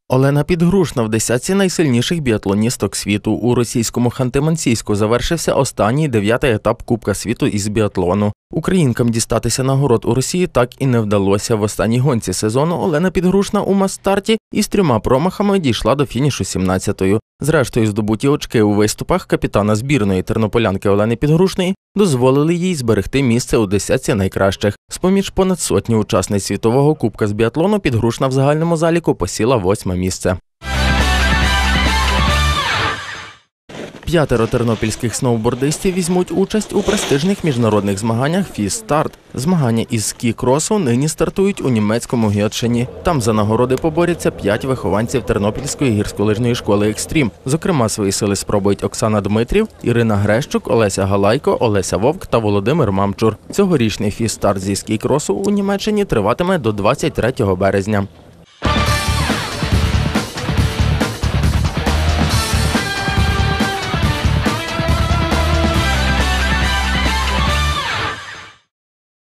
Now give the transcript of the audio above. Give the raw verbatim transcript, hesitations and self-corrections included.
Олена Підгрушна в десятці найсильніших біатлоністок світу. У російському Ханти-Мансійську завершився останній дев'ятий етап Кубка світу із біатлону. Українкам дістатися нагород у Росії так і не вдалося. В останній гонці сезону Олена Підгрушна у мас-старті із трьома промахами дійшла до фінішу сімнадцятою. Зрештою, здобуті очки у виступах капітана збірної тернополянки Олени Підгрушної дозволили їй зберегти місце у десятці найкращих. З-поміж понад сотні учасниць світового кубка з біатлону Підгрушна в загальному заліку посіла восьме місце. П'ятеро тернопільських сноубордистів візьмуть участь у престижних міжнародних змаганнях «Фіст-старт». Змагання із ски-кросу нині стартують у німецькому Гетшені. Там за нагороди поборються п'ять вихованців Тернопільської гірськолижної школи «Екстрім». Зокрема, свої сили спробують Оксана Дмитрів, Ірина Грещук, Олеся Галайко, Олеся Вовк та Володимир Мамчур. Цьогорічний «Фіст-старт» зі ски-кросу у Німеччині триватиме до двадцять третього березня.